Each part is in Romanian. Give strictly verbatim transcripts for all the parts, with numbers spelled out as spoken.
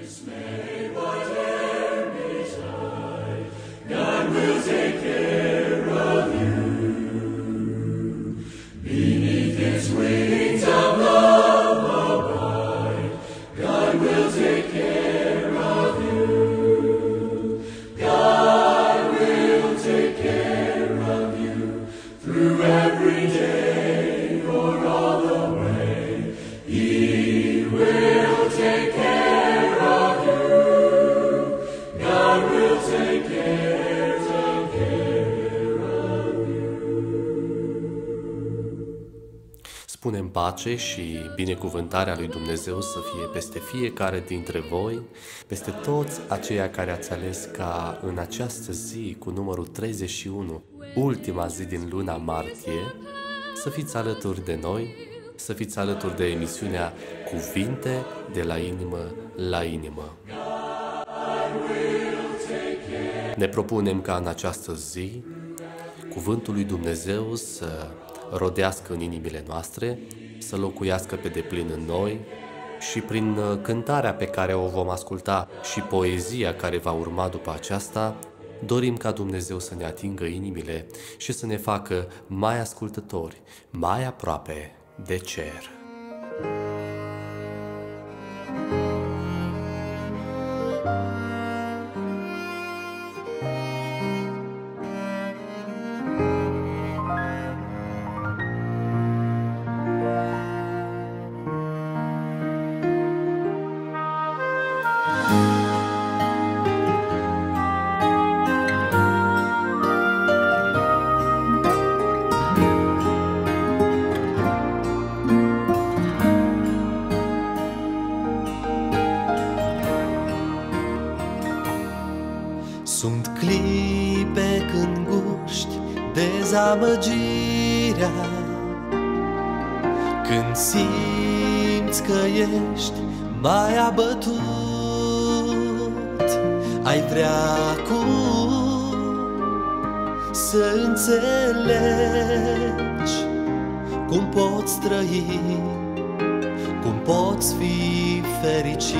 Spunem pace și binecuvântarea lui Dumnezeu să fie peste fiecare dintre voi, peste toți aceia care ați ales ca în această zi cu numărul treizeci și unu, ultima zi din luna martie, să fiți alături de noi, să fiți alături de emisiunea Cuvinte de la inimă la inimă. Ne propunem ca în această zi cuvântul lui Dumnezeu să rodească în inimile noastre, să locuiască pe deplin în noi și prin cântarea pe care o vom asculta și poezia care va urma după aceasta, dorim ca Dumnezeu să ne atingă inimile și să ne facă mai ascultători, mai aproape de cer. Sunt clipe când guști dezamăgirea, când simți că ești mai abătut. Ai vrea acum să înțelegi cum poți trăi, cum poți fi fericit.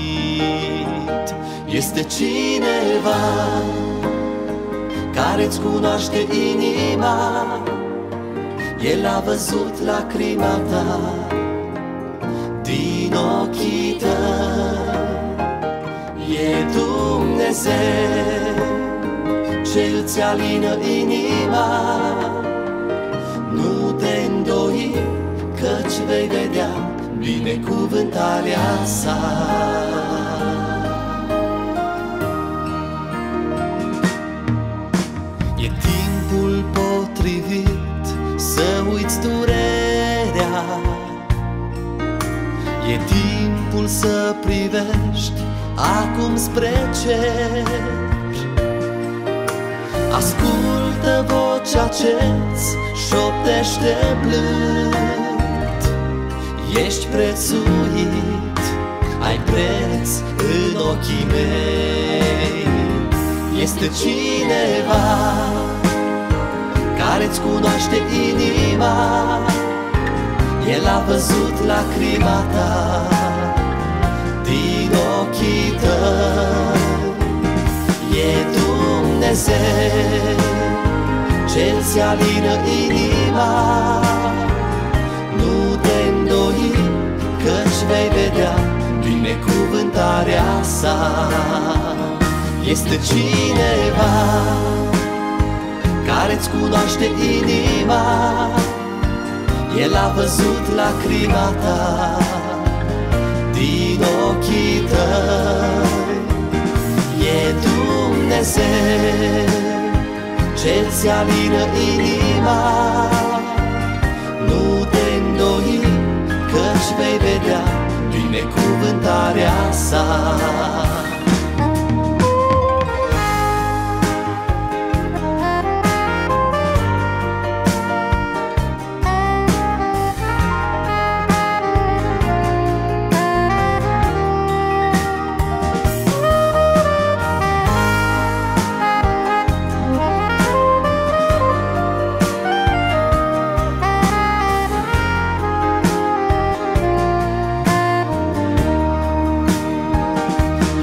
Este cineva care-ți cunoaște inima, El a văzut lacrima ta din ochii tăi. E Dumnezeu ce îți alină inima, nu te îndoi, căci vei vedea binecuvântarea sa. E timpul potrivit să uiți durerea, e timpul să privești acum spre cer. Ascultă vocea ce-ți șoptește blând, ești prețuit, ai preț în ochii mei. Este cineva care-ți cunoaște inima, El a văzut lacrima ta din ochii tăi. E Dumnezeu ce-ți alină inima, nu te îndoi, căci vei vedea binecuvântarea sa. Este cineva care-ți cunoaște inima, El a văzut lacrima ta din ochii tăi. E Dumnezeu ce-ți alină inima, nu te îndoi, căci vei vedea binecuvântarea sa.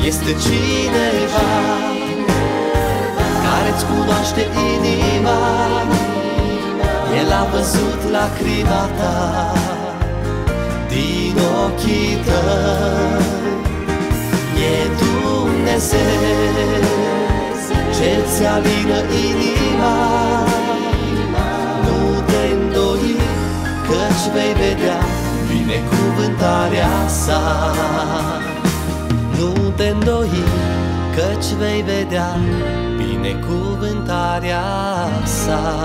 Este cineva care-ți cunoaște inima, El a văzut lacrima ta din ochii tăi. E Dumnezeu ce-ți alină inima, nu te îndoi, căci vei vedea binecuvântarea sa. Nu te îndoi, căci vei vedea binecuvântarea sa.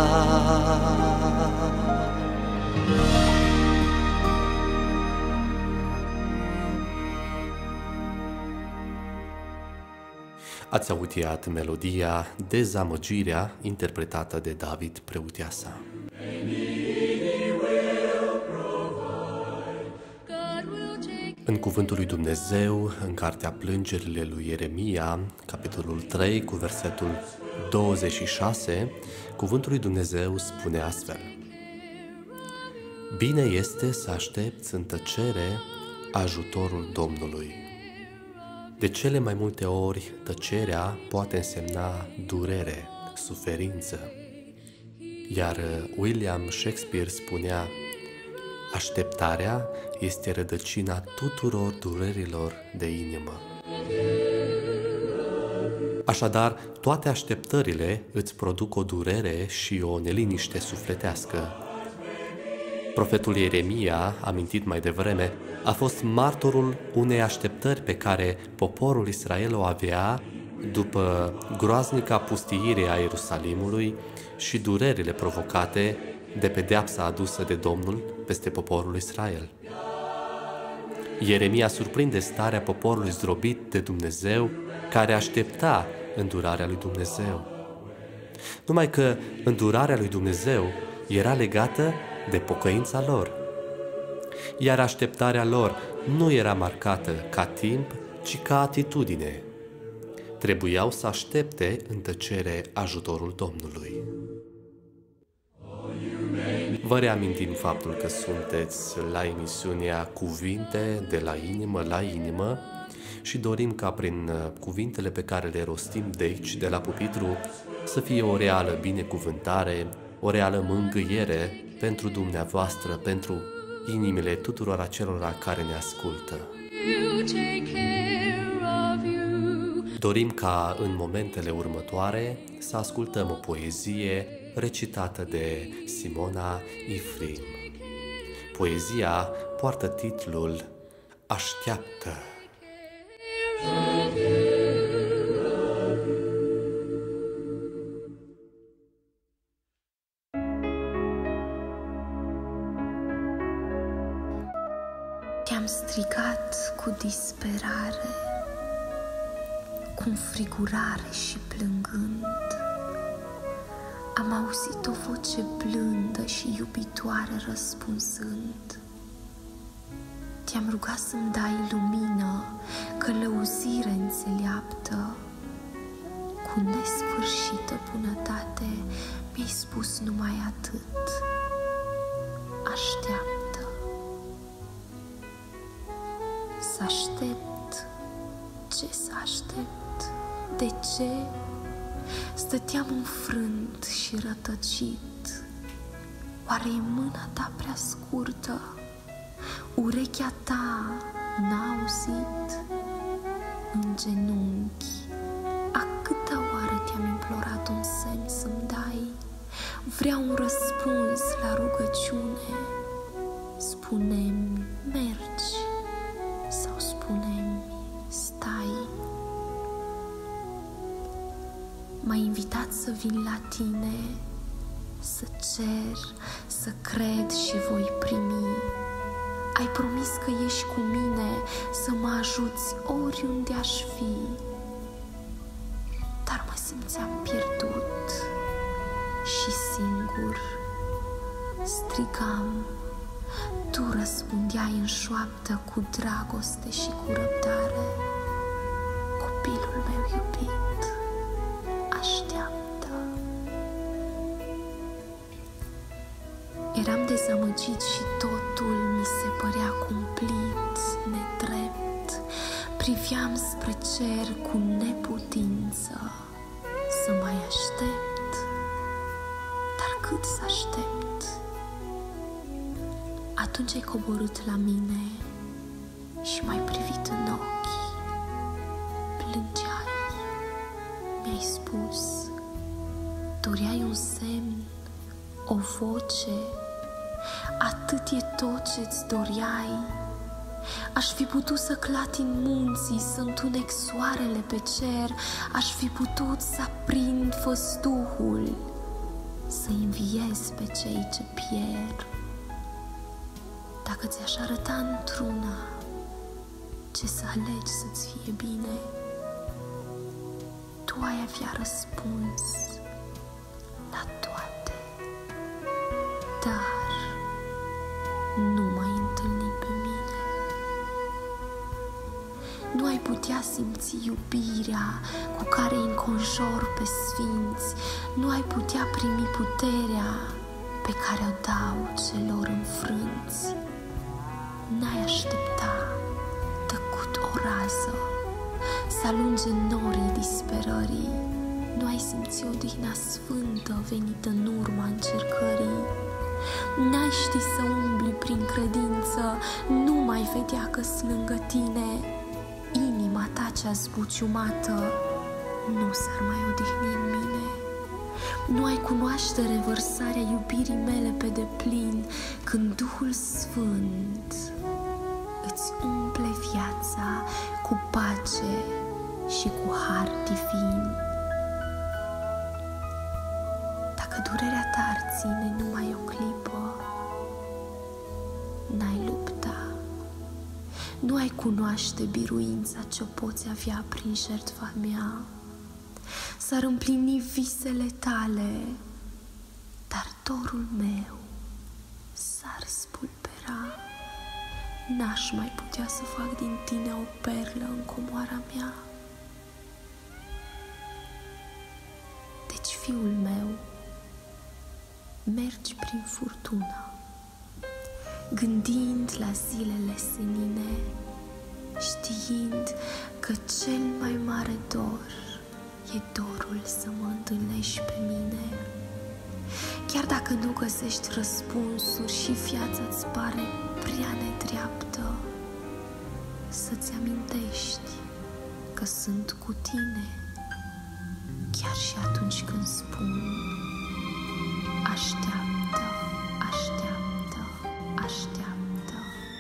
Ați audiat melodia Dezamăgirea, interpretată de David Preutiasa. În Cuvântul lui Dumnezeu, în Cartea Plângerile lui Ieremia, capitolul trei, cu versetul douăzeci și șase, Cuvântul lui Dumnezeu spune astfel: Bine este să aștepți în tăcere ajutorul Domnului. De cele mai multe ori, tăcerea poate însemna durere, suferință. Iar William Shakespeare spunea: așteptarea este rădăcina tuturor durerilor de inimă. Așadar, toate așteptările îți produc o durere și o neliniște sufletească. Profetul Ieremia, amintit mai devreme, a fost martorul unei așteptări pe care poporul Israel o avea după groaznica pustiire a Ierusalimului și durerile provocate de pedeapsa adusă de Domnul peste poporul Israel. Ieremia surprinde starea poporului zdrobit de Dumnezeu, care aștepta îndurarea lui Dumnezeu. Numai că îndurarea lui Dumnezeu era legată de pocăința lor, iar așteptarea lor nu era marcată ca timp, ci ca atitudine. Trebuiau să aștepte în tăcere ajutorul Domnului. Vă reamintim faptul că sunteți la emisiunea Cuvinte de la inimă la inimă și dorim ca prin cuvintele pe care le rostim de aici, de la pupitru, să fie o reală binecuvântare, o reală mângâiere pentru dumneavoastră, pentru inimile tuturor acelora care ne ascultă. Dorim ca în momentele următoare să ascultăm o poezie recitată de Simona Ifrim. Poezia poartă titlul Așteaptă. Te-am strigat cu disperare, cu înfrigurare și plângând. Am auzit o voce blândă și iubitoare răspunzând. Te-am rugat să-mi dai lumină, călăuzire înțeleaptă. Cu nesfârșită bunătate mi-ai spus numai atât: așteaptă. Să aștept? Ce să aștept? De ce? Stăteam înfrânt și rătăcit. Oare e mâna ta prea scurtă? Urechea ta n-a auzit? În genunchi, a câta oară te-am implorat un semn să-mi dai? Vreau un răspuns la rugăciune. Spune-mi mergi sau spune-mi stai. M-ai invitat să vin la tine, să cer, să cred și voi primi. Ai promis că ești cu mine, să mă ajuți oriunde aș fi. Dar mă simțeam pierdut și singur. Strigam, tu răspundeai în șoaptă cu dragoste și cu răbdare. Copilul meu iubit, așteaptă. Eram dezamăgit și totul mi se părea cumplit, nedrept. priveam spre cer cu neputință să mai aștept, dar cât să aștept? Atunci ai coborât la mine și m-ai privit în ochi. Plângeai, mi-ai spus, doreai un semn, o voce, atât e tot ce-ți doreai. Aș fi putut să clatin munții, să întunec soarele pe cer, aș fi putut să aprind făstuhul, să înviez pe cei ce pierd. Dacă ți-aș arăta într-una ce să alegi să-ți fie bine, tu ai avea răspuns la toate, dar nu m-ai întâlnit pe mine. Nu ai putea simți iubirea cu care îi înconjor pe sfinți, nu ai putea primi puterea pe care o dau celor înfrânți. N-ai aștepta, tăcut o rază, să alunge norii disperării. Nu ai simți odihna sfântă venită în urma încercării. N-ai ști să umbli prin credință, nu mai vedea că-s lângă tine. Inima ta cea zbuciumată nu s-ar mai odihni în mine. Nu ai cunoaște revărsarea iubirii mele pe deplin, când Duhul Sfânt îți umple viața cu pace și cu har divin. Dacă durerea ta ar ține numai o clipă, n-ai lupta. Nu ai cunoaște biruința ce-o poți avea prin jertfa mea. S-ar împlini visele tale, dar dorul meu s-ar spulbera. N-aș mai putea să fac din tine o perlă în comoara mea. Deci, fiul meu, mergi prin furtună, gândind la zilele senine, știind că cel mai mare dor e dorul să mă întâlnești pe mine. Chiar dacă nu găsești răspunsuri și viața-ți pare prea nedreaptă, să-ți amintești că sunt cu tine, chiar și atunci când spun așteaptă, așteaptă, așteaptă.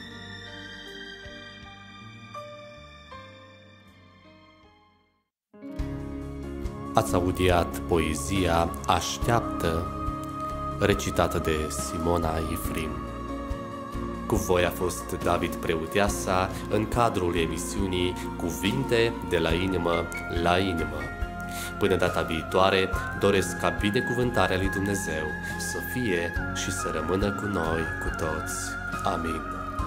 Ați audiat poezia Așteaptă, recitată de Simona Ifrim. Cu voi a fost David Preutiasa în cadrul emisiunii Cuvinte de la inimă la inimă. Până data viitoare, doresc ca binecuvântarea lui Dumnezeu să fie și să rămână cu noi, cu toți. Amin.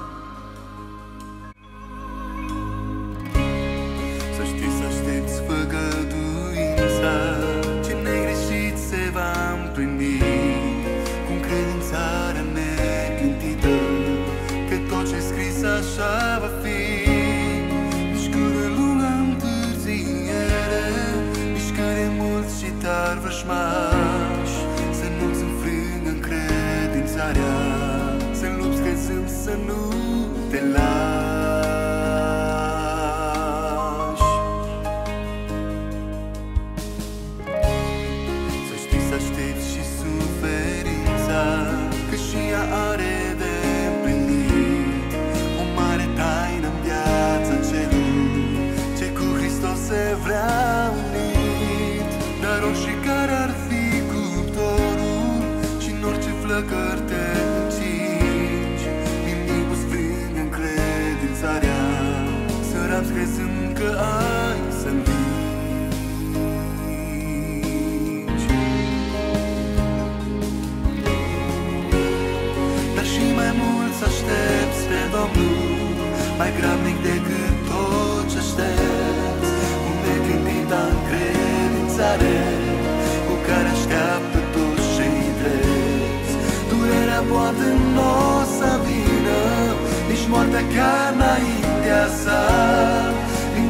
Să știi, să știți făgăduința, ce negreșit se va împlini, cu încredințarea neclintită, că tot ce scris așa va fi. Nici cât de lungă întârziere, nici cât de mulți și tari vrăjmași, să nu-ți înfrângă încredințarea, să lupți crezând să nu te lași. Să știi, să aștepți și suferința, că și ea are de împlinit o mare taină în viața celui ce cu Hristos se vrea unit. Dar oricare ar fi cuptorul și în orice flăcări te încingi, nimic nu sfrângă încredințarea, să ramzi crezând că ai să învingi. Dar și mai mult să aștepți pe Domnul, mai grabnic decât tot ce aștepți, cu neclintita încredințare, cu care așteaptă toți cei drepți. Durerea poate n-o să vină, nici moartea chiar înaintea sa,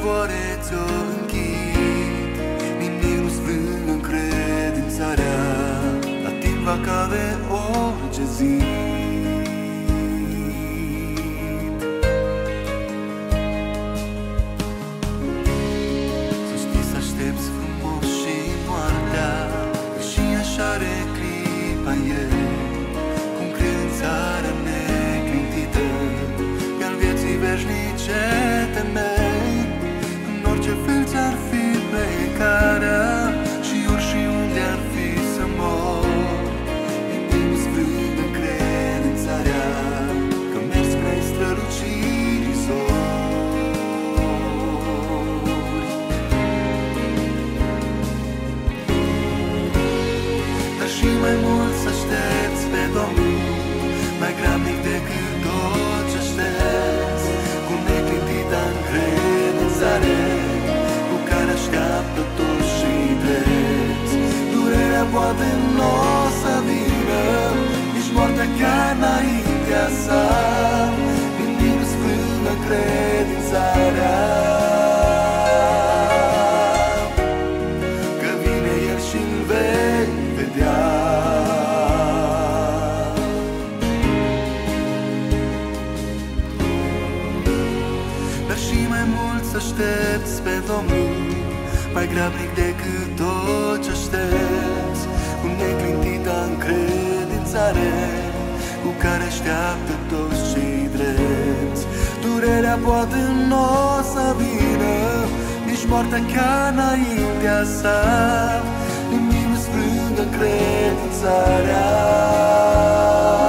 favoare ți-o închid. Nimic nu sfânt încredințarea, la timp va cade orice zi. Să știi să aștepți frumos și moartea, și așa are clipa ei, cu încredințarea neclintită, că-n vieții veșnice temei. În orice fel ți-ar fi plecarea și ori și unde ar fi să mor, nimic nu sfânt încredințarea, că mergi spre strălucirii zori. Dar și mai mult să aștepți pe Domnul, mai grabnic decât tot ce aștepți, cu neclintită încredințare, cu care așteaptă toți și drepți. Durerea poate n-o să vină, nici moartea chiar înaintea sa, nimic nu sfânt încredințarea, că vine El și-l vei vedea. Dar și mai mult să aștepți pe Domnul, mai grabnic decât tot ce aștepți, cu neclintită încredințare, cu care așteaptă toți cei drepți. Durerea poate n-o să vină, nici moartea chiar înaintea sa, nimic nu sfânt încredințarea.